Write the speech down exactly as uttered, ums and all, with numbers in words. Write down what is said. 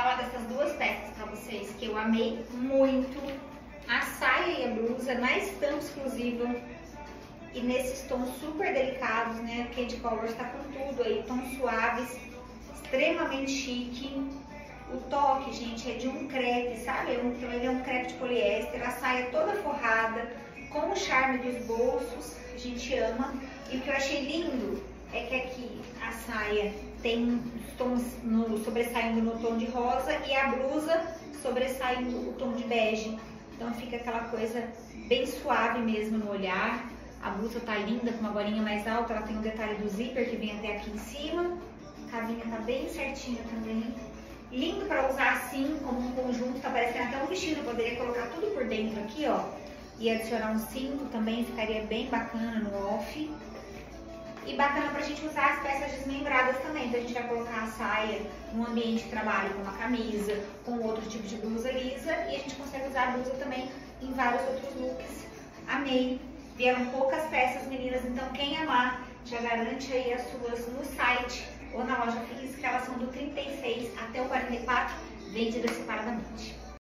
falar dessas duas peças pra vocês que eu amei muito. A saia e a blusa na estampa exclusiva e nesses tons super delicados, né? Candy Colors tá com tudo aí, tons suaves, extremamente chique. O toque, gente, é de um crepe, sabe? Então ele é um crepe de poliéster, a saia toda forrada, com o charme dos bolsos, a gente ama. E o que eu achei lindo é que aqui a saia tem tons no, sobressaindo no tom de rosa e a blusa sobressaindo o tom de bege. Então fica aquela coisa bem suave mesmo no olhar. A blusa tá linda, com uma golinha mais alta, ela tem um detalhe do zíper que vem até aqui em cima. A cavinha tá bem certinha também. Lindo para usar assim, como um conjunto, tá parecendo até um vestido. Poderia colocar tudo por dentro aqui, ó. E adicionar um cinto também, ficaria bem bacana no off. E bacana pra gente usar as peças desmembradas também. Então a gente vai colocar a saia num ambiente de trabalho com uma camisa, com outro tipo de blusa lisa. E a gente consegue usar a blusa também em vários outros looks. Amei! Vieram poucas peças, meninas, então quem amar, já garante aí as suas no site ou na loja física. Elas são do trinta e seis até o quarenta e quatro, vendidas separadamente.